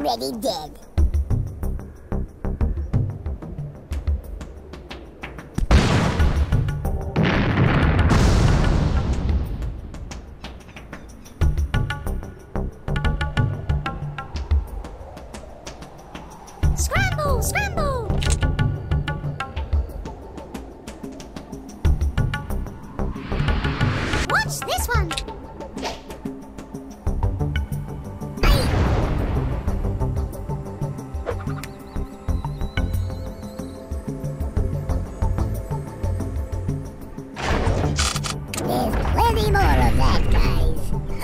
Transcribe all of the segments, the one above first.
already dead. Scramble! Scramble! Watch this one! There's plenty more of that, guys.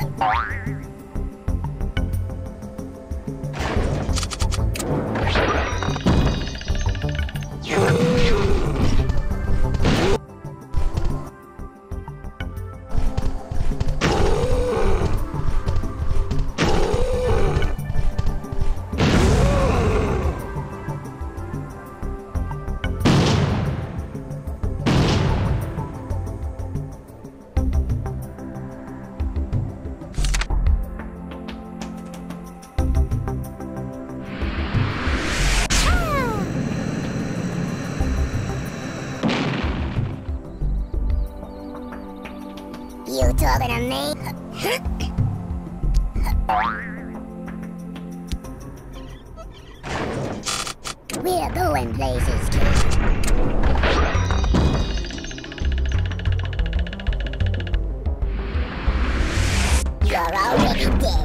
You talking to me? We're going places, kid. You're already dead.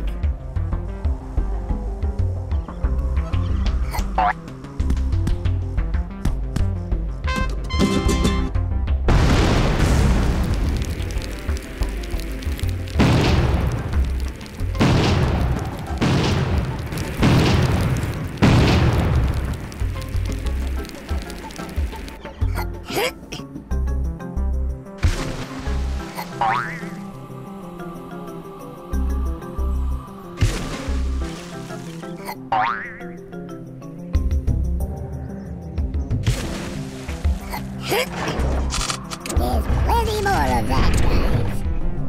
There's plenty more of that, guys.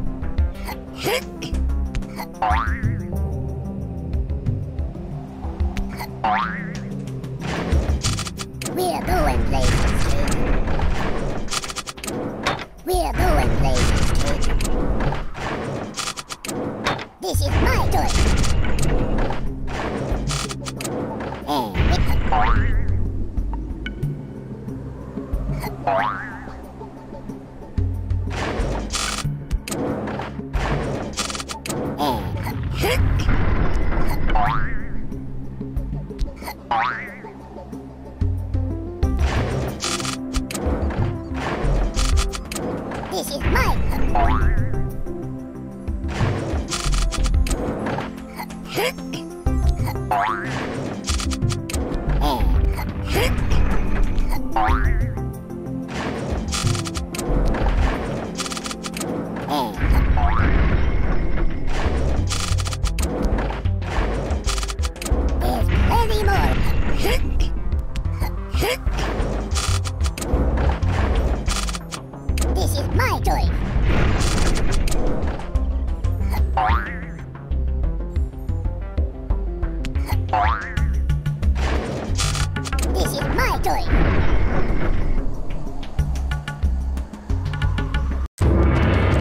We're going places, kid. We're going places, kid. This is my toy. This is mine. There's plenty more. This is my toy. This is my toy.